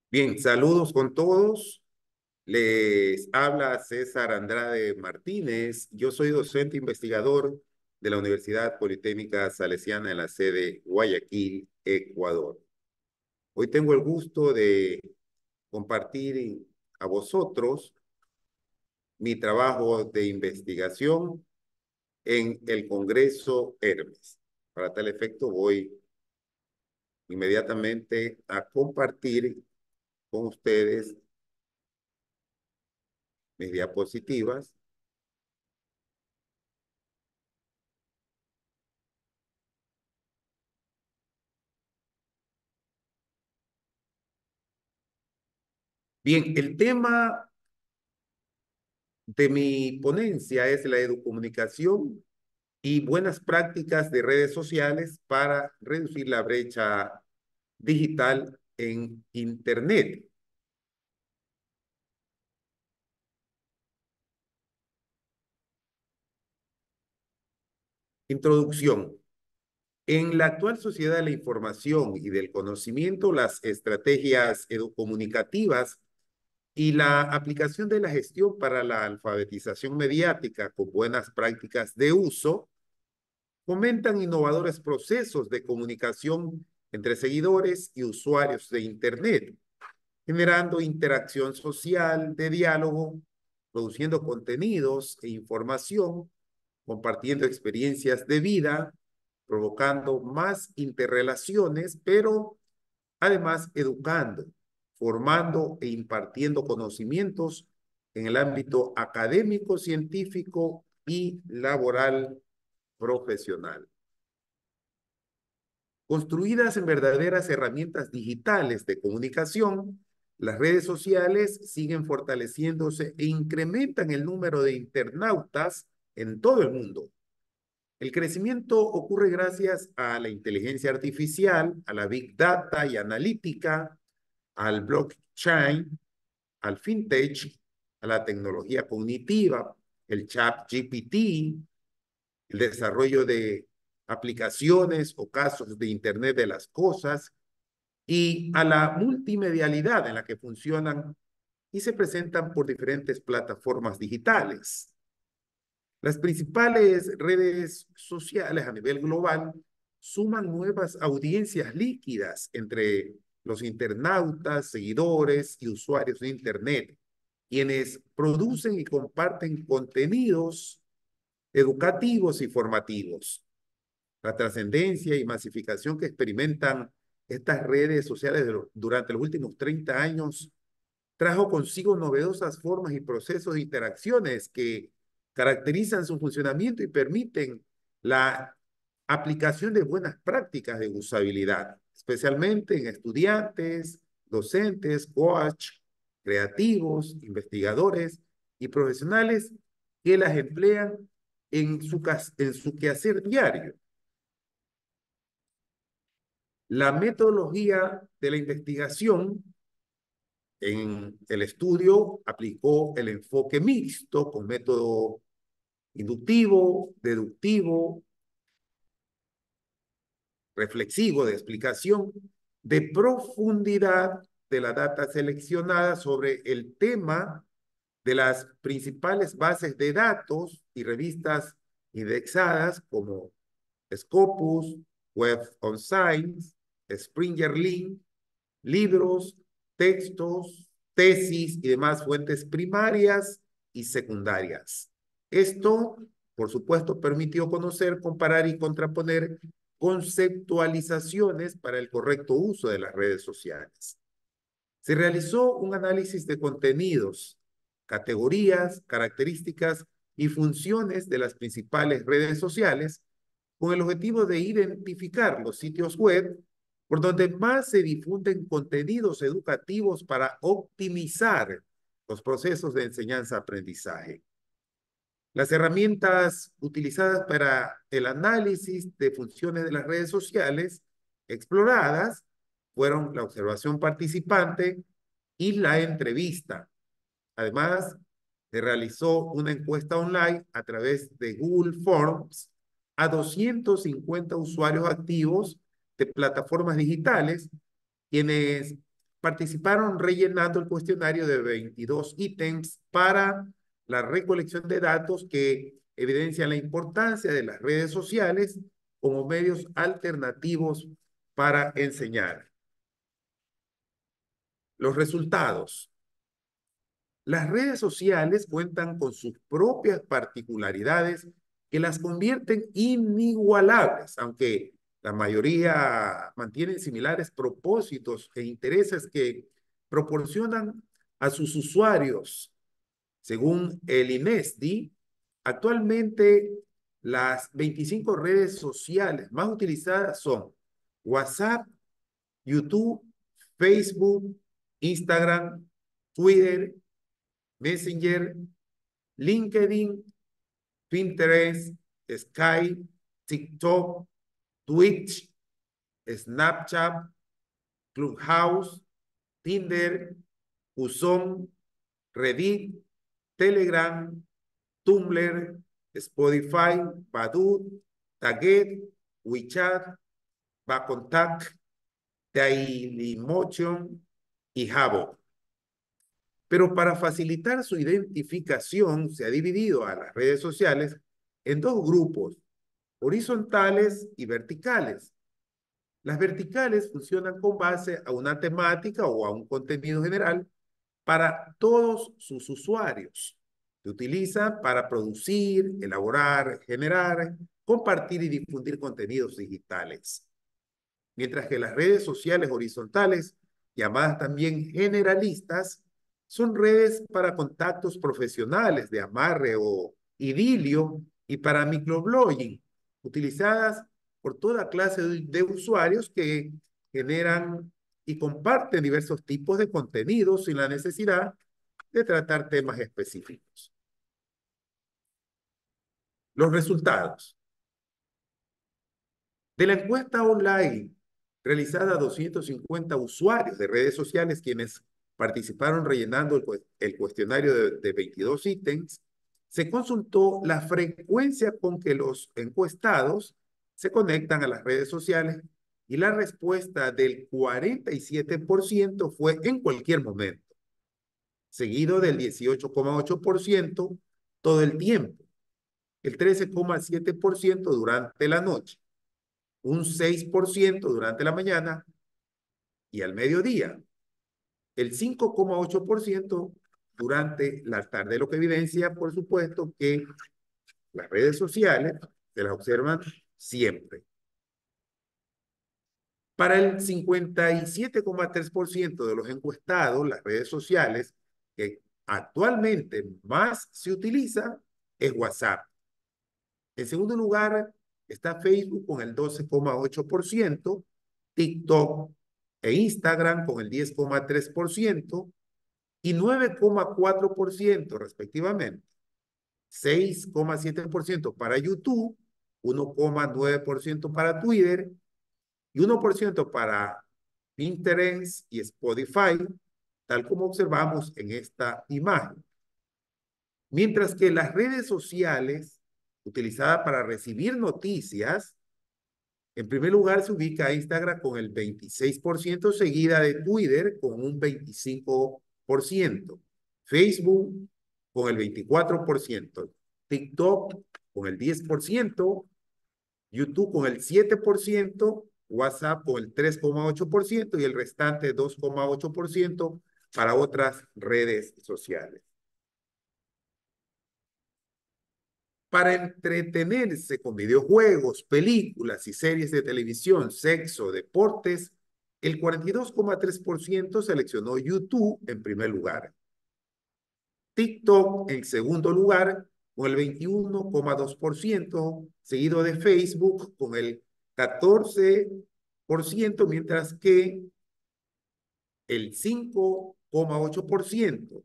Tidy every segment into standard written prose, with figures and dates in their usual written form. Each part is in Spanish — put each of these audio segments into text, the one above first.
Bien, saludos con todos. Les habla César Andrade Martínez. Yo soy docente investigador de la Universidad Politécnica Salesiana en la sede Guayaquil, Ecuador. Hoy tengo el gusto de compartir a vosotros mi trabajo de investigación en el Congreso Hermes. Para tal efecto, voy inmediatamente a compartir con ustedes mis diapositivas. Bien, el tema de mi ponencia es la educomunicación y buenas prácticas de redes sociales para reducir la brecha digital en Internet. Introducción. En la actual sociedad de la información y del conocimiento, las estrategias educomunicativas y la aplicación de la gestión para la alfabetización mediática con buenas prácticas de uso fomentan innovadores procesos de comunicación entre seguidores y usuarios de Internet, generando interacción social, de diálogo, produciendo contenidos e información, compartiendo experiencias de vida, provocando más interrelaciones, pero además educando, formando e impartiendo conocimientos en el ámbito académico, científico y laboral profesional. Construidas en verdaderas herramientas digitales de comunicación, las redes sociales siguen fortaleciéndose e incrementan el número de internautas en todo el mundo. El crecimiento ocurre gracias a la inteligencia artificial, a la big data y analítica, al blockchain, al fintech, a la tecnología cognitiva, el chat GPT, el desarrollo de aplicaciones o casos de Internet de las cosas y a la multimedialidad en la que funcionan y se presentan por diferentes plataformas digitales. Las principales redes sociales a nivel global suman nuevas audiencias líquidas entre los internautas, seguidores y usuarios de Internet, quienes producen y comparten contenidos educativos y formativos. La trascendencia y masificación que experimentan estas redes sociales durante los últimos 30 años trajo consigo novedosas formas y procesos de interacciones que caracterizan su funcionamiento y permiten la aplicación de buenas prácticas de usabilidad, especialmente en estudiantes, docentes, coach, creativos, investigadores y profesionales que las emplean en su quehacer diario. La metodología de la investigación en el estudio aplicó el enfoque mixto con método inductivo, deductivo, reflexivo de explicación, de profundidad de la data seleccionada sobre el tema de las principales bases de datos y revistas indexadas como Scopus, Web of Science, Springer Link, libros, textos, tesis y demás fuentes primarias y secundarias. Esto, por supuesto, permitió conocer, comparar y contraponer conceptualizaciones para el correcto uso de las redes sociales. Se realizó un análisis de contenidos, categorías, características y funciones de las principales redes sociales con el objetivo de identificar los sitios web por donde más se difunden contenidos educativos para optimizar los procesos de enseñanza-aprendizaje. Las herramientas utilizadas para el análisis de funciones de las redes sociales exploradas fueron la observación participante y la entrevista. Además, se realizó una encuesta online a través de Google Forms a 250 usuarios activos de plataformas digitales, quienes participaron rellenando el cuestionario de 22 ítems para la recolección de datos que evidencian la importancia de las redes sociales como medios alternativos para enseñar. Los resultados. Las redes sociales cuentan con sus propias particularidades que las convierten inigualables, aunque la mayoría mantienen similares propósitos e intereses que proporcionan a sus usuarios. Según el INESDI, actualmente las 25 redes sociales más utilizadas son WhatsApp, YouTube, Facebook, Instagram, Twitter, Messenger, LinkedIn, Pinterest, Skype, TikTok, Twitch, Snapchat, Clubhouse, Tinder, Uson, Reddit, Telegram, Tumblr, Spotify, Badoo, Target, WeChat, Bacontact, Dailymotion y Habbo. Pero para facilitar su identificación, se ha dividido a las redes sociales en dos grupos, horizontales y verticales. Las verticales funcionan con base a una temática o a un contenido general para todos sus usuarios. Se utiliza para producir, elaborar, generar, compartir y difundir contenidos digitales. Mientras que las redes sociales horizontales, llamadas también generalistas, son redes para contactos profesionales de amarre o idilio y para microblogging, utilizadas por toda clase de usuarios que generan y comparten diversos tipos de contenidos sin la necesidad de tratar temas específicos. Los resultados. De la encuesta online realizada a 250 usuarios de redes sociales quienes participaron rellenando el cuestionario de 22 ítems, se consultó la frecuencia con que los encuestados se conectan a las redes sociales y la respuesta del 47% fue en cualquier momento, seguido del 18,8% todo el tiempo, el 13,7% durante la noche, un 6% durante la mañana y al mediodía, el 5,8% durante la tarde, lo que evidencia, por supuesto, que las redes sociales se las observan siempre. Para el 57,3% de los encuestados, las redes sociales que actualmente más se utiliza es WhatsApp. En segundo lugar está Facebook con el 12,8%, TikTok e Instagram con el 10,3% y 9,4% respectivamente. 6,7% para YouTube, 1,9% para Twitter y 1% para Pinterest y Spotify, tal como observamos en esta imagen. Mientras que las redes sociales utilizadas para recibir noticias, en primer lugar se ubica Instagram con el 26%, seguida de Twitter con un 25%, Facebook con el 24%, TikTok con el 10%, YouTube con el 7%, WhatsApp con el 3,8% y el restante 2,8% para otras redes sociales. Para entretenerse con videojuegos, películas y series de televisión, sexo, deportes, el 42,3% seleccionó YouTube en primer lugar. TikTok en segundo lugar con el 21,2%, seguido de Facebook con el 14%, mientras que el 5,8%,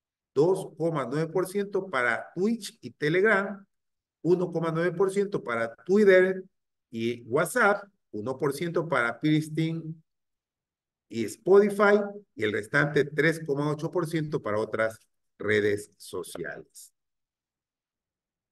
2,9% para Twitch y Telegram, 1,9% para Twitter y WhatsApp, 1% para Peerstein y Spotify y el restante 3,8% para otras redes sociales.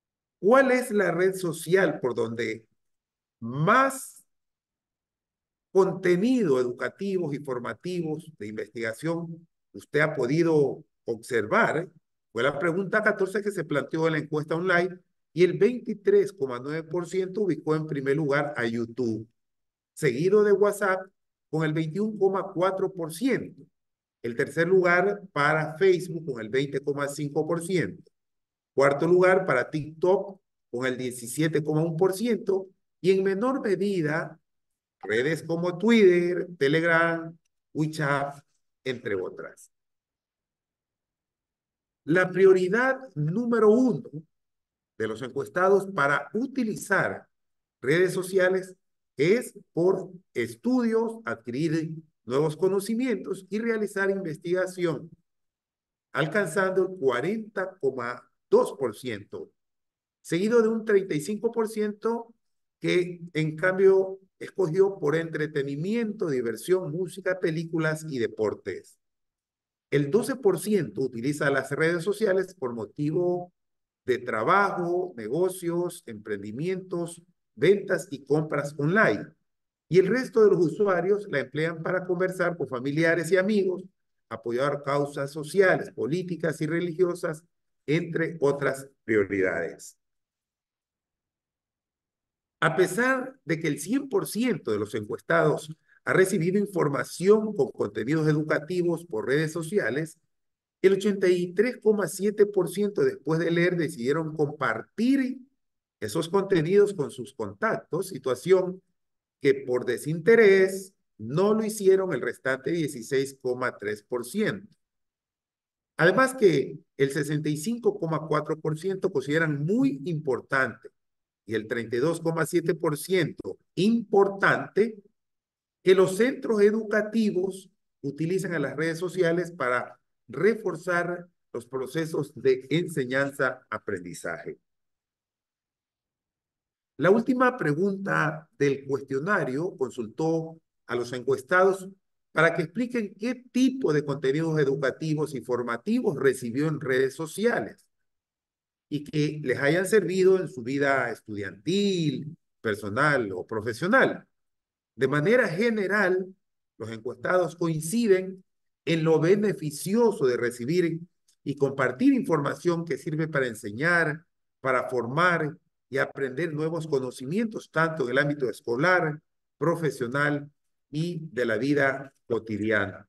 ¿Cuál es la red social por donde más contenido educativos y formativos de investigación usted ha podido observar? Fue la pregunta 14 que se planteó en la encuesta online y el 23,9% ubicó en primer lugar a YouTube, seguido de WhatsApp con el 21,4%. El tercer lugar para Facebook con el 20,5%. Cuarto lugar para TikTok con el 17,1% y en menor medida redes como Twitter, Telegram, WeChat, entre otras. La prioridad número uno de los encuestados para utilizar redes sociales es por estudios, adquirir nuevos conocimientos y realizar investigación, alcanzando el 40,2%, seguido de un 35% que en cambio escogió por entretenimiento, diversión, música, películas y deportes. El 12% utiliza las redes sociales por motivo de trabajo, negocios, emprendimientos, ventas y compras online. Y el resto de los usuarios la emplean para conversar con familiares y amigos, apoyar causas sociales, políticas y religiosas, entre otras prioridades. A pesar de que el 100% de los encuestados ha recibido información con contenidos educativos por redes sociales, el 83,7% después de leer decidieron compartir esos contenidos con sus contactos, situación que por desinterés no lo hicieron el restante 16,3%. Además que el 65,4% consideran muy importante y el 32,7% importante que los centros educativos utilizan a las redes sociales para reforzar los procesos de enseñanza-aprendizaje. La última pregunta del cuestionario consultó a los encuestados para que expliquen qué tipo de contenidos educativos y formativos recibió en redes sociales y que les hayan servido en su vida estudiantil, personal o profesional. De manera general, los encuestados coinciden en lo beneficioso de recibir y compartir información que sirve para enseñar, para formar y aprender nuevos conocimientos, tanto en el ámbito escolar, profesional y de la vida cotidiana.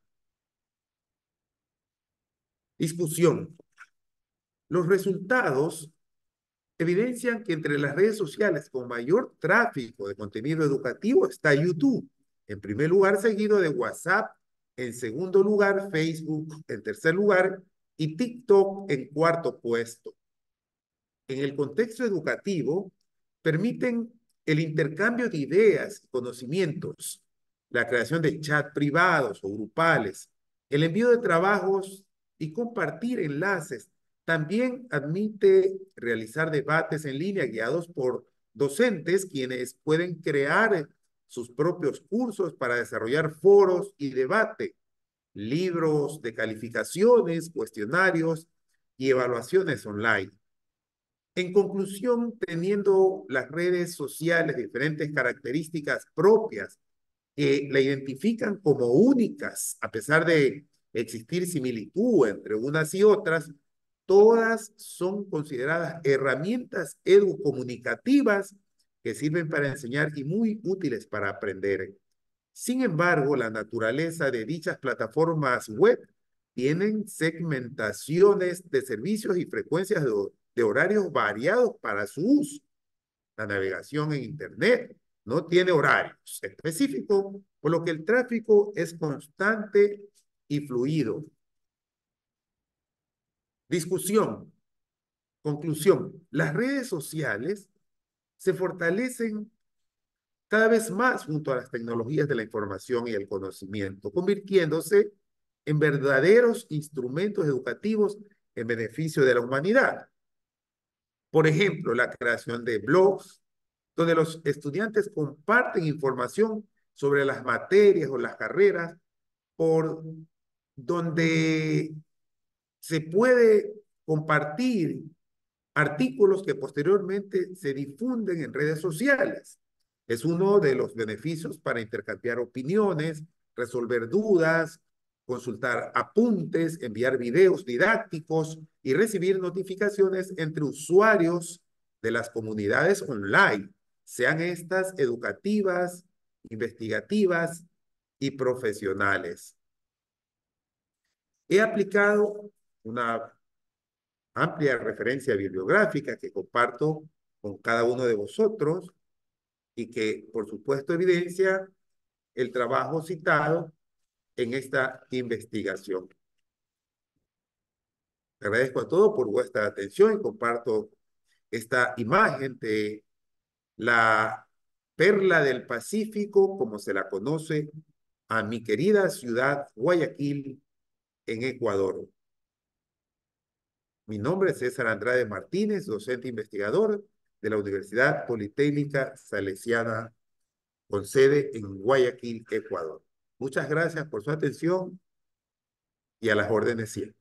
Discusión. Los resultados evidencian que entre las redes sociales con mayor tráfico de contenido educativo está YouTube, en primer lugar seguido de WhatsApp, en segundo lugar Facebook, en tercer lugar y TikTok en cuarto puesto. En el contexto educativo, permiten el intercambio de ideas y conocimientos, la creación de chats privados o grupales, el envío de trabajos y compartir enlaces. También admite realizar debates en línea guiados por docentes quienes pueden crear sus propios cursos para desarrollar foros y debate, libros de calificaciones, cuestionarios y evaluaciones online. En conclusión, teniendo las redes sociales diferentes características propias que la identifican como únicas, a pesar de existir similitud entre unas y otras, todas son consideradas herramientas educomunicativas que sirven para enseñar y muy útiles para aprender. Sin embargo, la naturaleza de dichas plataformas web tienen segmentaciones de servicios y frecuencias de horarios variados para su uso. La navegación en Internet no tiene horarios específicos, por lo que el tráfico es constante y fluido. Discusión. Conclusión. Las redes sociales se fortalecen cada vez más junto a las tecnologías de la información y el conocimiento, convirtiéndose en verdaderos instrumentos educativos en beneficio de la humanidad. Por ejemplo, la creación de blogs, donde los estudiantes comparten información sobre las materias o las carreras, por donde se puede compartir artículos que posteriormente se difunden en redes sociales. Es uno de los beneficios para intercambiar opiniones, resolver dudas, consultar apuntes, enviar videos didácticos y recibir notificaciones entre usuarios de las comunidades online, sean estas educativas, investigativas y profesionales. He aplicado una amplia referencia bibliográfica que comparto con cada uno de vosotros y que, por supuesto, evidencia el trabajo citado en esta investigación. Agradezco a todos por vuestra atención y comparto esta imagen de la perla del Pacífico, como se la conoce a mi querida ciudad Guayaquil, en Ecuador. Mi nombre es César Andrade Martínez, docente investigador de la Universidad Politécnica Salesiana, con sede en Guayaquil, Ecuador. Muchas gracias por su atención y a las órdenes siempre.